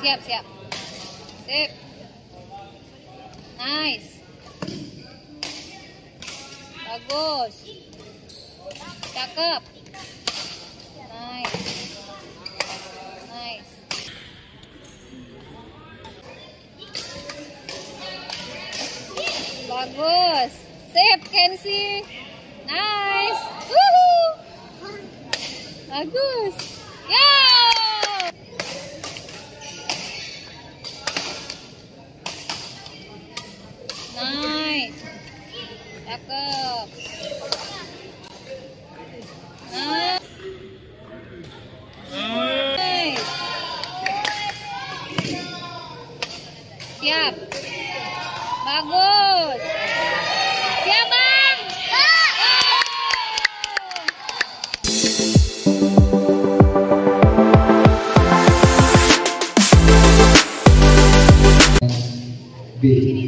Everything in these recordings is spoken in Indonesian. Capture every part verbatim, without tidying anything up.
siap, siap. Sip. Nice. Bagus. Cakep. Nice. Nice. Bagus. Sip, Kenzie. Nice. Woohoo. Bagus. Ya. Nice. Cakep. Nice. Nice. Siap. Bagus. Siap, Bang. B.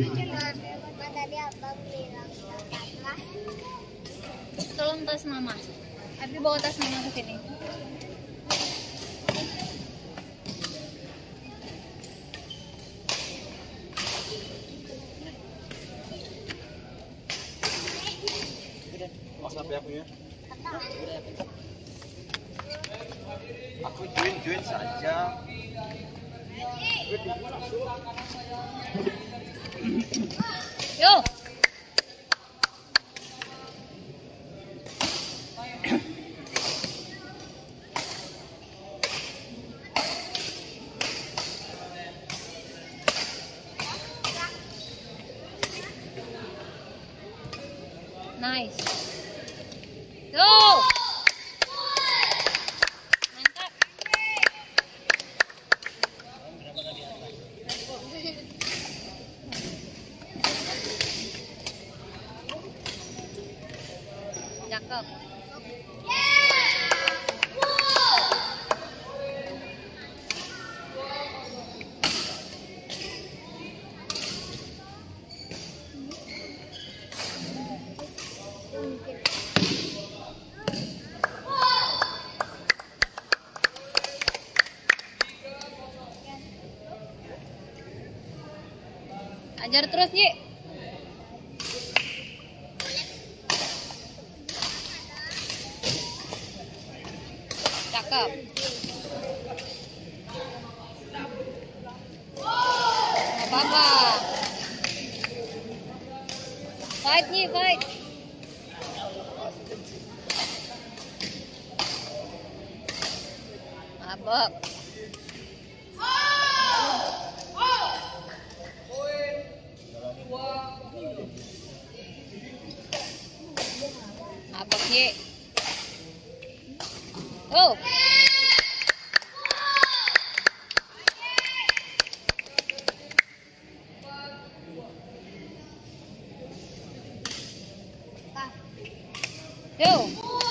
Tolong tas mama. Abi bawa tas mama ke sini. WhatsApp ya punya. Aku join join saja. Yo. Nice. Go. Mantap. Cakep. Ajar terus, Ji. Cakep. Gak apa-apa. Fight, Ji, fight. Mabok. Mabok, Ji. Oh. Yo.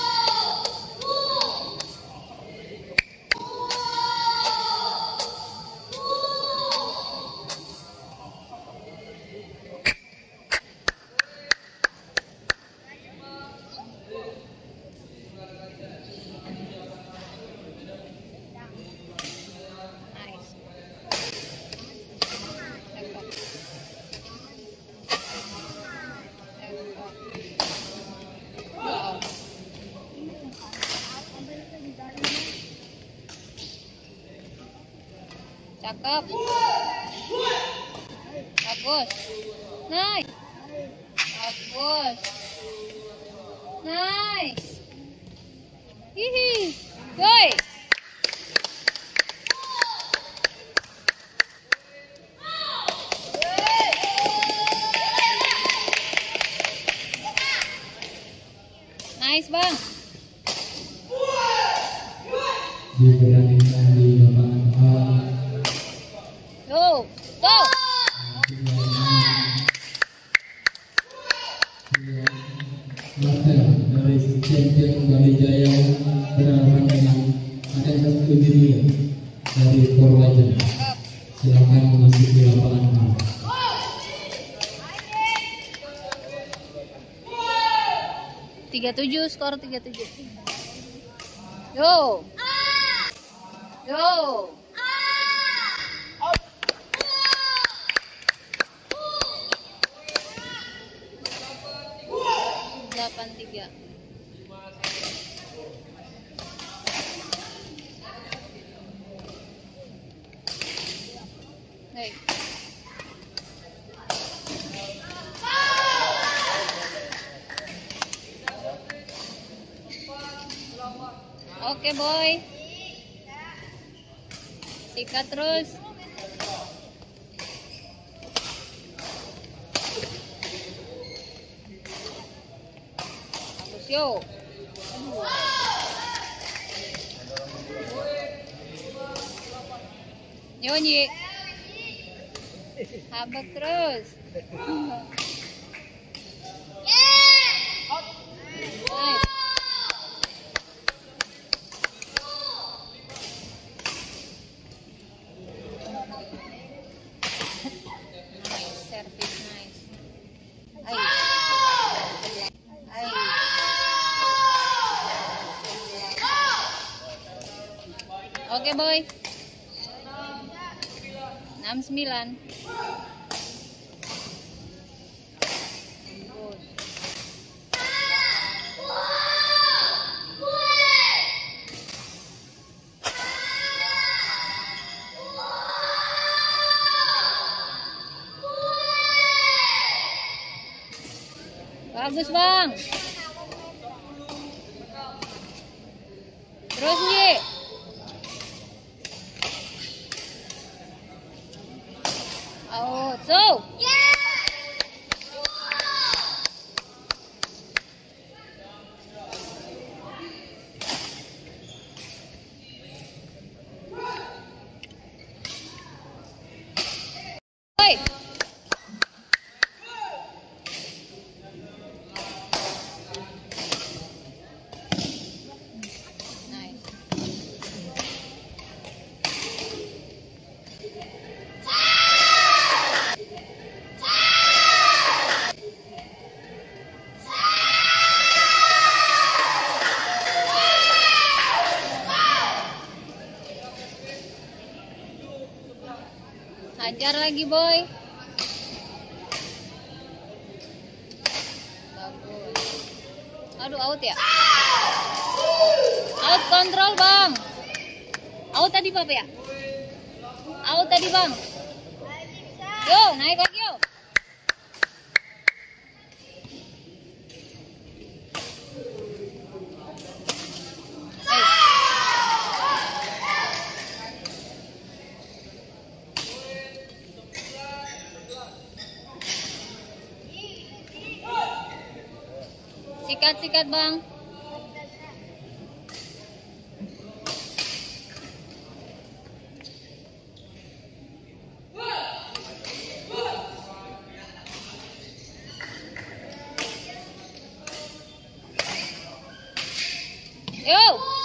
Nice. Wow. Cakep. Bagus. Nice. Bagus. Nice. Hihi. Woi. Nice, Bang. Diberangkat di lapangan A. Go. Go. Marcel dari champion Bali Jaya berhadapan dengan ada satu junior dari Purwaja. Silakan memasuki lapangan A. tiga tujuh, skor tiga tujuh. Yo. Yo. delapan tiga. Baik. Oke boy, sikat terus. Bagus yo. Nyonyi. Habak terus. Nice. Service nice. Ay. Ay. Oke boy. enam sembilan. Bagus bang. Terus nih. Oh, so. Oi. Hajar lagi boy. Bagus. Aduh out ya. Out kontrol bang. Out tadi Papa ya. Out tadi bang. Yo naik lagi yo. Sikat-sikat bang. Yo.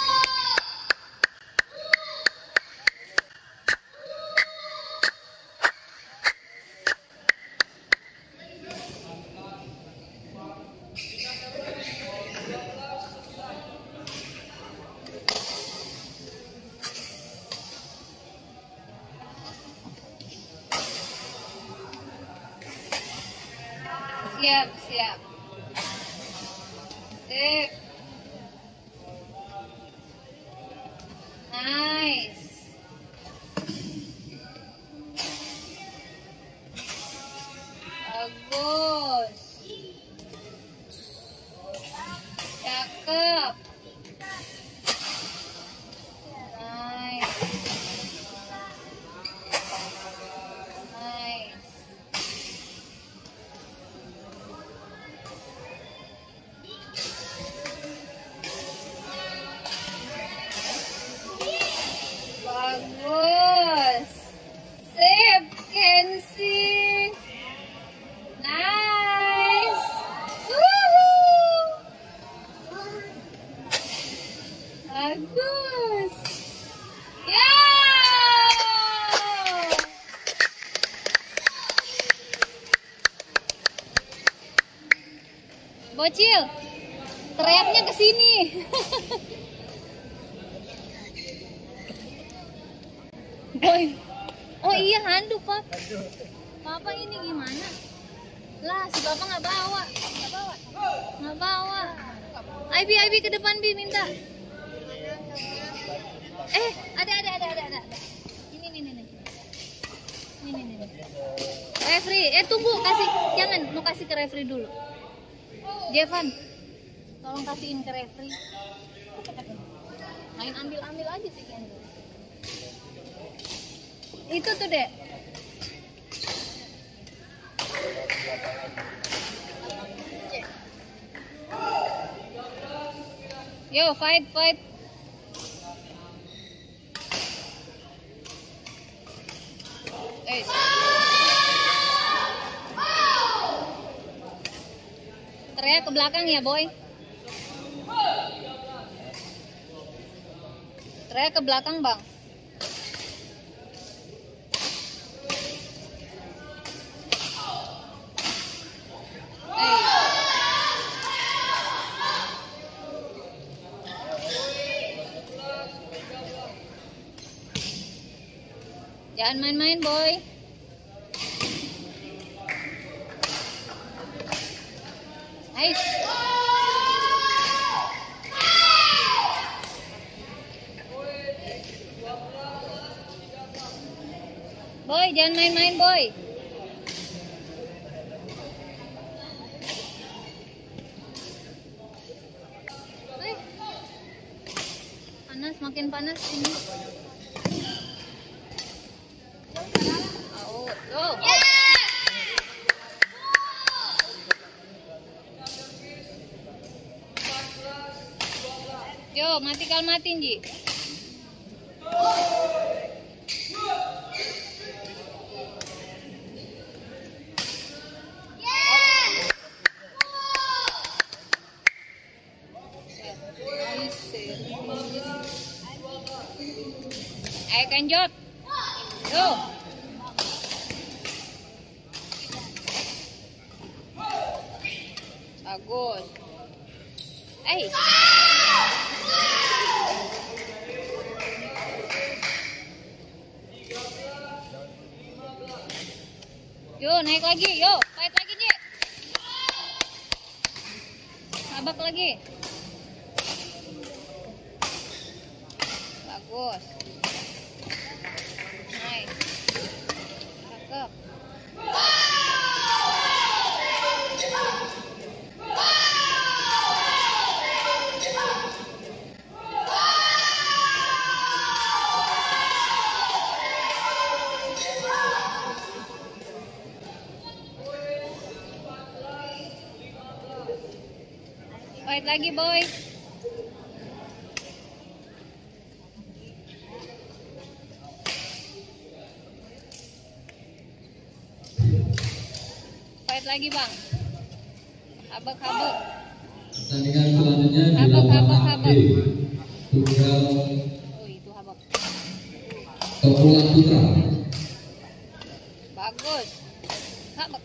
Siap, siap. Sip. Nice. Bagus. Cakep. Nice. Nice. Bagus. Sip, Kenzie. Nice. Woohoo. Bagus. Yeah. Bocil, teriaknya ke sini. Boy. Oh iya handuk, Pak. Papa ini gimana? Lah, si Bapak nggak bawa. Nggak bawa. Ai Bi, Ai Bi ke depan Bi minta. Eh, ada ada ada ada ada. Ini nih nih nih. Ini nih nih. Referee, eh tunggu kasih, jangan mau kasih ke referee dulu. Jevan, tolong kasihin ke referee. Main ambil-ambil aja sih Kenzo. Itu tuh dek. Yo, fight, fight. Eh. Teriak ke belakang ya, boy. Teriak ke belakang, Bang. Jangan main-main, boy. Nice. Boy, jangan main-main, boy. Eh. Panas, makin panas ini. Go. Yo, mati kal matiin Ji. Ayo kanjot. Yo. Bagus. Eh. Yo, naik lagi. Yo, fight lagi, Ji. Sabak lagi. Bagus. Nice. Cakep. Fight lagi, boy. Fight lagi, Bang. Habak-habak. Pertandingan selanjutnya di Habak, habak, lapangan B. habak. Tunggal Oh, itu habak. Kepulauan Putra. Bagus. Habak.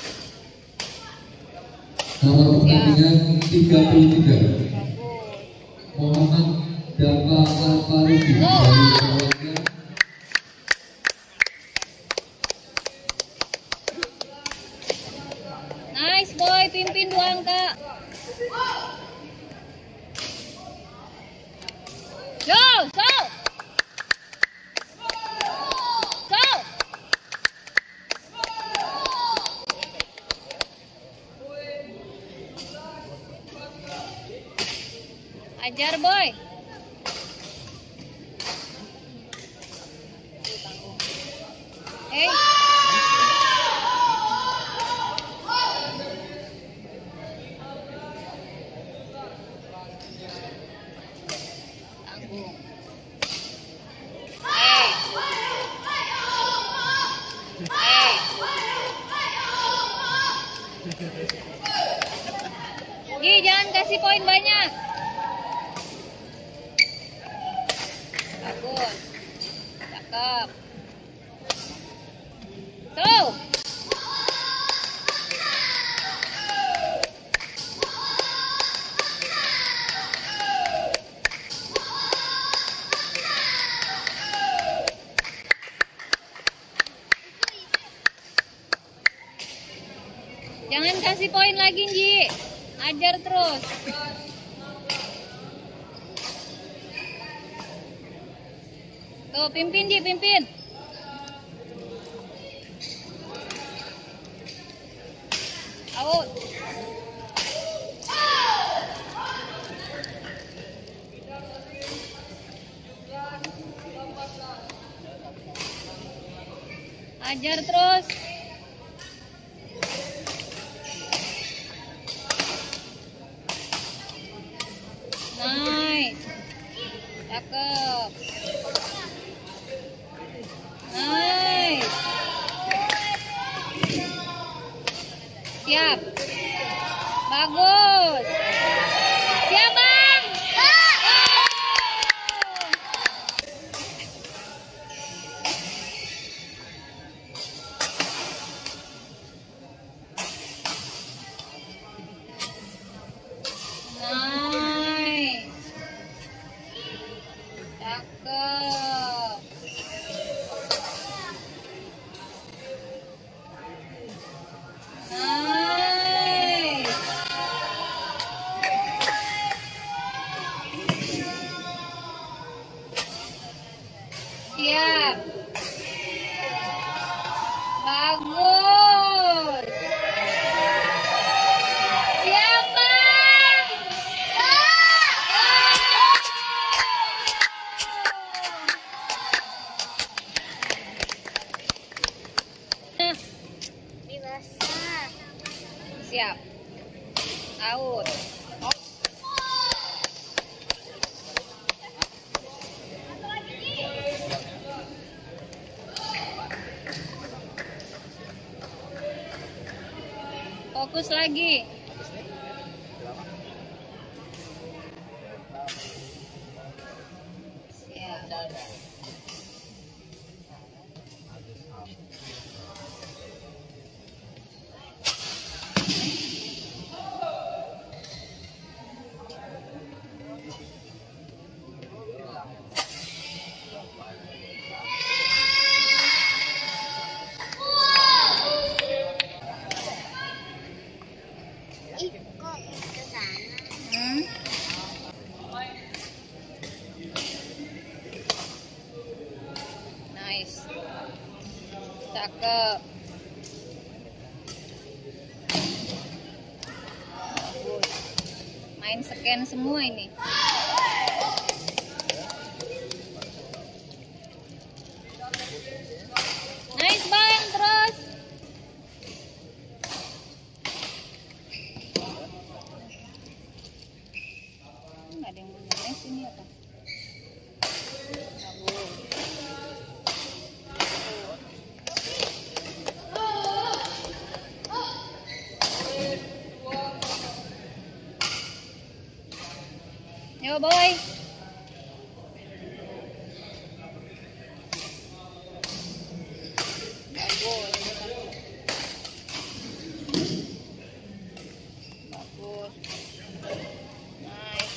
Nomor pertandingan tiga puluh tiga. Bagus. Muhammad Dapa Alfarisi Go. dari Keluarga. Nice, boy. Pimpin dua angka. Go, go. Go. Ajar, boy. Hey. Tanggung. Hey. Hey. Gi, jangan kasih poin banyak. Bagus. Cakep. Tuh. Jangan kasih poin lagi, Ji. Ajar terus. Tuh, pimpin, Ji, pimpin. Out. Ajar terus. Nice. Cakep. Nice. Siap. Bagus. Siap, Bang. Nice. Cakep. Nice. Siap. Bagus. Siap, Bang. Dewasa. Siap. Out. Fokus lagi. Siap. Ih, kok ke sana? Hmm? Nice. Cakep. Bagus. Main scan semua ini. Nice, Bang, terus. Nggak ada yang mau ngeles ini apa? Bagus. Yo, boy. Bagus. Bagus. Nice.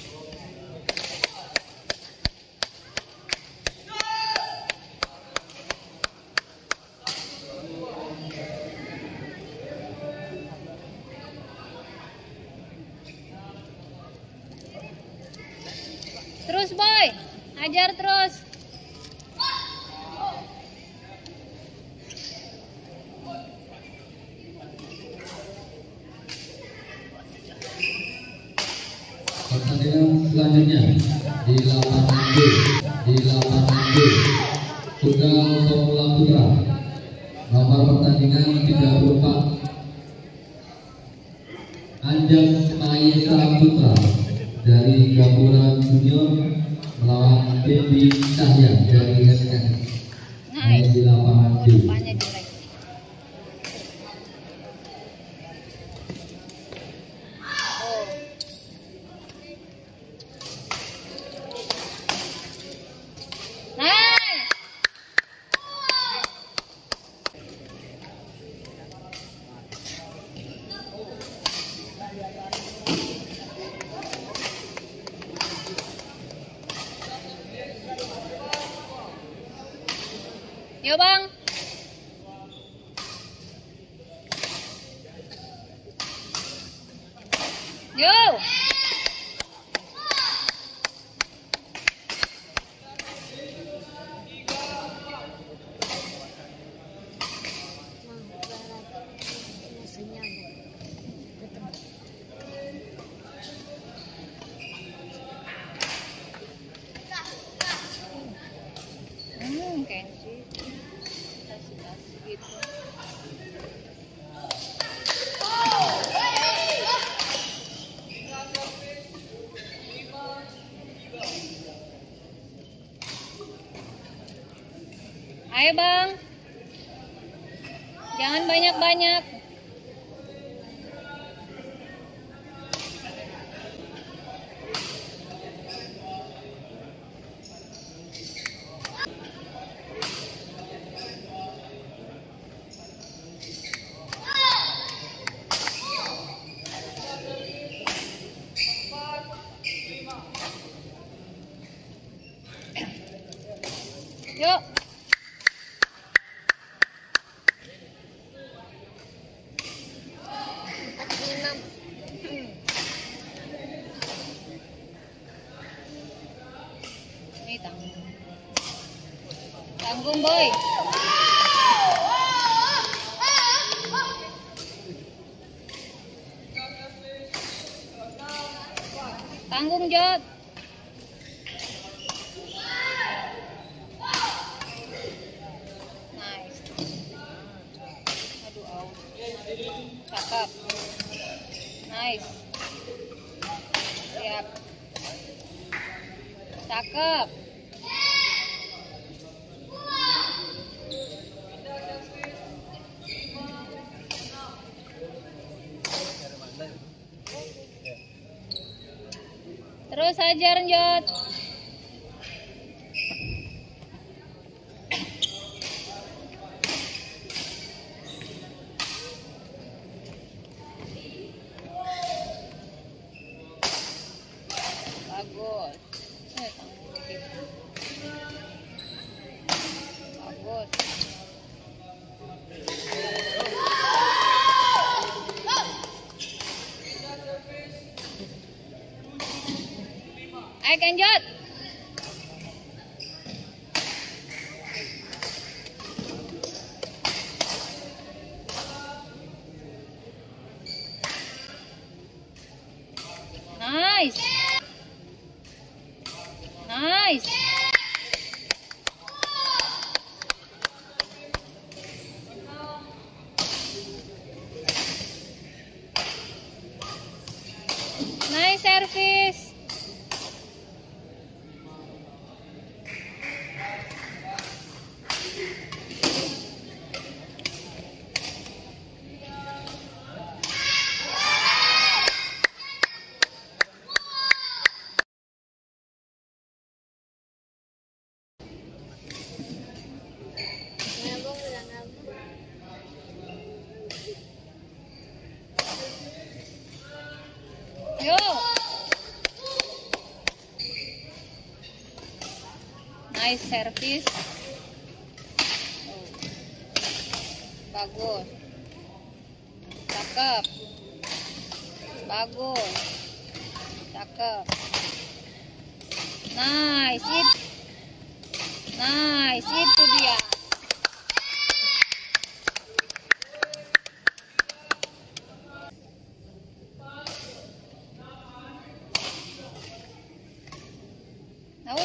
Terus, boy. Ajar terus. Pertandingan selanjutnya di lapangan B, di lapangan B, Tunggal Pemula Putra, nomor pertandingan tiga puluh empat, Anjas Maesa Putra dari Gabungan Junior melawan Dendi Cahya dari S N. Main di lapangan B. Depannya jelek. Oh. Nice. Yo, Bang. Kenshi kasih kasih gitu. Ayo bang, jangan banyak-banyak. Yuk. Ini tanggung. Tanggung boy. Tanggung Jod. Nice. Aduh, out. Cakep. Nice. Siap. Cakep. Terus ajar Jod. Bagus. Eh, tanggung dikit. Bagus. Ayo Kenjot. Nice. Nice. Nice service. Yo. Nice service. Oh. Bagus. Cakep. Bagus. Cakep. Nice. It. Nice. Itu dia. Out.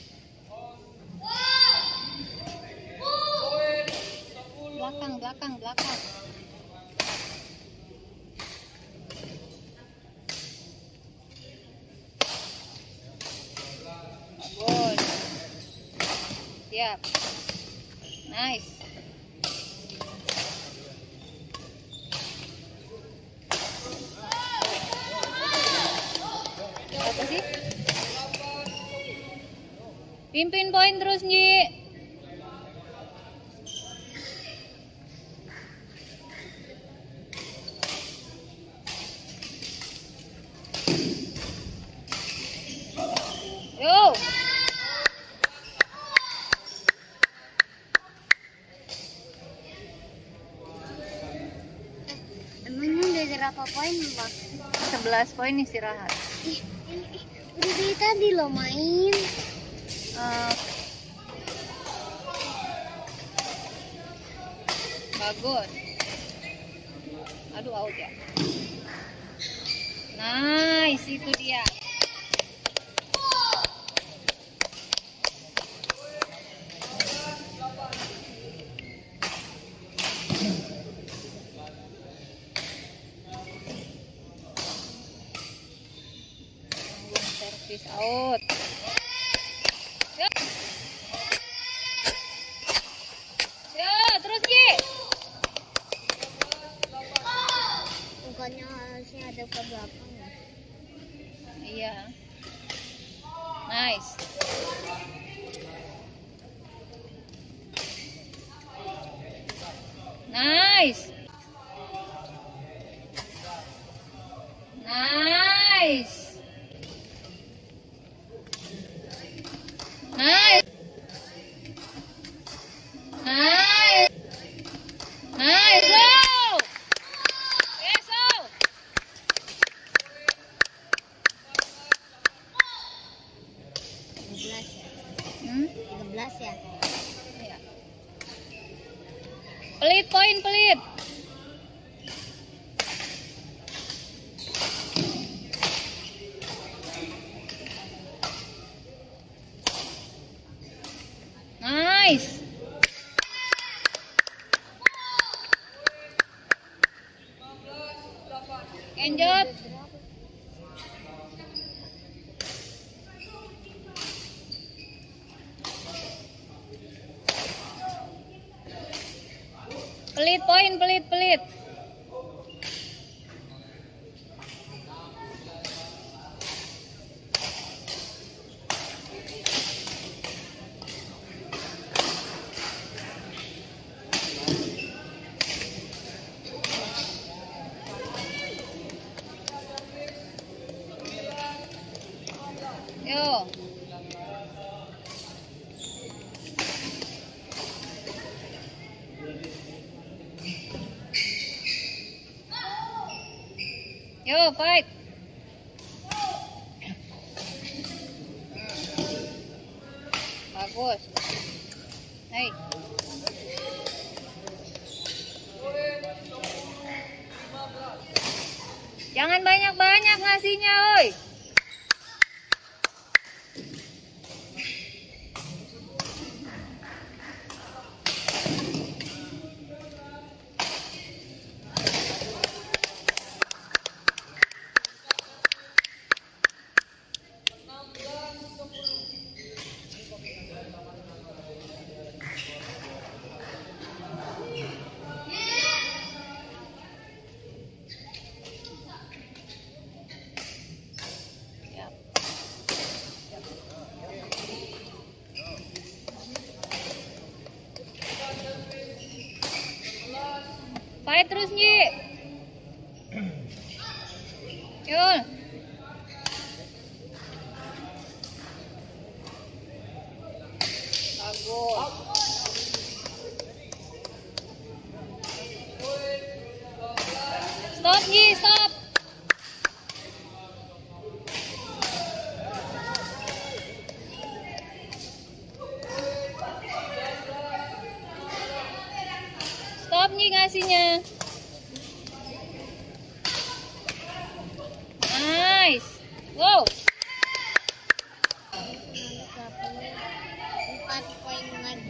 Belakang, belakang, belakang. Bagus. Siap. Nice. Apa sih? Pimpin poin terus, Nji. Yo. Emangnya udah berapa poin, Bang? sebelas poin istirahat. Ih, ini, ih, udah dari tadi lo main. Uh, bagus. Aduh, out ya. Nice, itu dia. Ada ke belakang ya? Iya. Nice. Nice. Nice. Nice. Nice. Nice. Go. Yes, go. tiga belas ya? Hmm? tiga belas ya? Iya. Pelit poin pelit. Nice. Genjot. Pelit poin pelit pelit. Yo. Yo, fight. Bagus. Hai. Jangan banyak-banyak ngasihnya, oi. Fight terus, Nyi. Yul. Bagus. Stop, Nyi, stop. Stop, Nyi, ngasihnya. Nice. Wow. Empat poin lagi.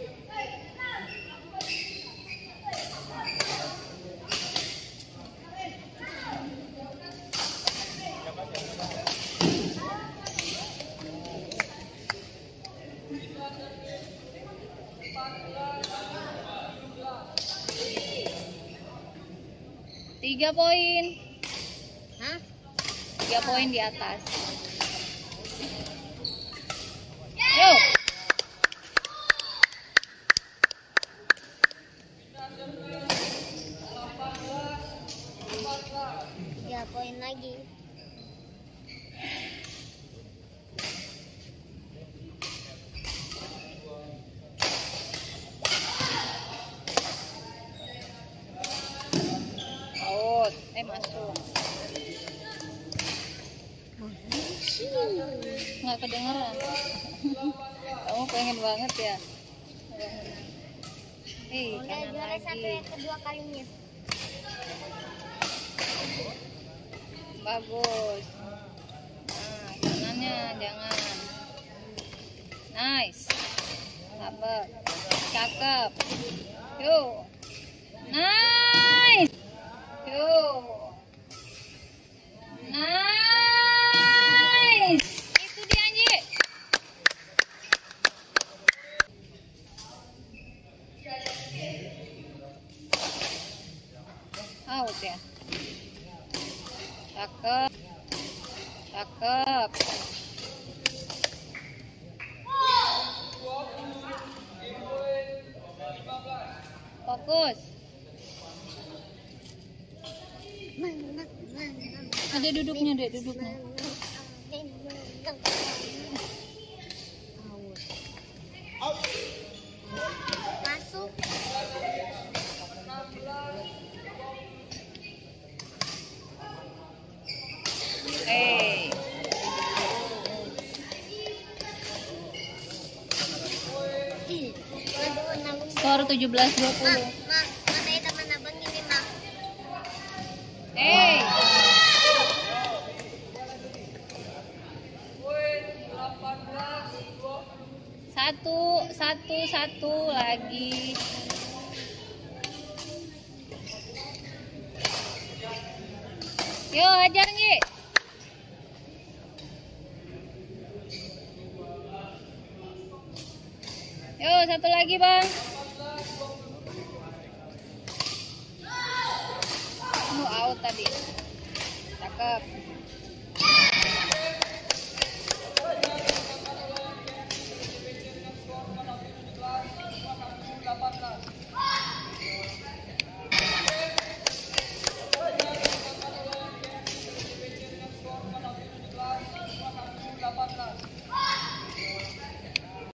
Tiga poin. Hah? Tiga poin di atas. Yo. Tiga poin lagi. Out. Eh, masuk. Nggak kedengeran. Kamu pengen banget ya. Eh, Udah kanan juara satu lagi. yang kedua kalinya. Bagus. Nah, kanannya jangan. Nice. Sabar. Cakep. Yo. Nice. Yo. Nice. Itu dia, Nyi. Out ya. Cakep. Cakep. Fokus. Menang, menang. Ada duduknya, Dek, duduknya. Masuk. Eh. Aduh, nanggung. Skor tujuh belas dua Ma, puluh. ma, matanya teman abang ini, ma. Eh. Satu, satu, satu lagi. Yo, ajar Ngi. Yo, satu lagi, Bang. Oh, out tadi. Cakep.